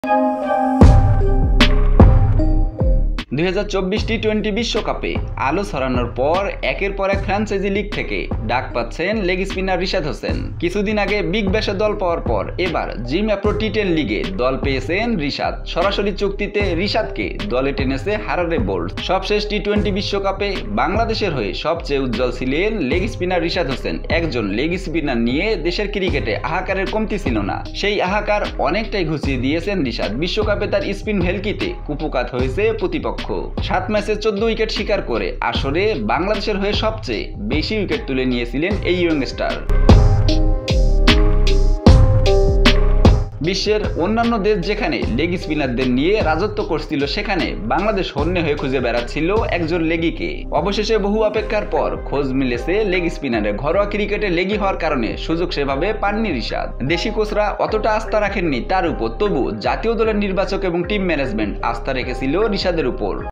2024 টি-20 বিশ্বকাপে আলো ছড়ানোর পর একের পর এক ফ্র্যাঞ্চাইজি লিগ থেকে ডাক পাচ্ছেন লেগ স্পিনার রিশাদ হোসেন। কিছুদিন আগে বিগ ব্যাশে দল পাওয়ার পর এবার জিম অ্যাপ্রো টি10 লিগে দল পেয়েছেন রিশাদ। সরাসরি চুক্তিতে রিশাদকে দলে টেনেছে হারারে বোল্ট। সবশেষ টি-20 বিশ্বকাপে বাংলাদেশের হয়ে সবচেয়ে উজ্জ্বল ছিলেন লেগ স্পিনার রিশাদ হোসেন। একজন লেগ স্পিনার নিয়ে দেশের ক্রিকেটে হাহাকারের কমতি ছিল না। সেই হাহাকার অনেকটাই ঘুচিয়ে দিয়েছেন রিশাদ। বিশ্বকাপে তার স্পিন ভেলকিতে কুপকাত হয়েছে প্রতিপক্ষ। 7 ম্যাচে 14 উইকেট শিকার করে আসরে বাংলাদেশের হয়ে সবচেয়ে বেশি উইকেট তুলে নিয়েছিলেন এই ইয়ংস্টার। বিশ্বের অন্যান্য দেশ যেখানে লেগ স্পিনারদের নিয়ে রাজত্ব করছিল, সেখানে বাংলাদেশ হন্যে হয়ে খুঁজে বেড়াচ্ছিল একজন লেগিকে। অবশেষে বহু অপেক্ষার পর খোঁজ মিলেছে লেগ স্পিনারে। ঘরোয়া ক্রিকেটে লেগি হওয়ার কারণে সুযোগ সেভাবে পাননি রিশাদ। দেশি কোচরা অতটা আস্থা রাখেননি তার উপর, তবু জাতীয় দলের নির্বাচক এবং টিম ম্যানেজমেন্ট আস্থা রেখেছিল রিশাদের উপর।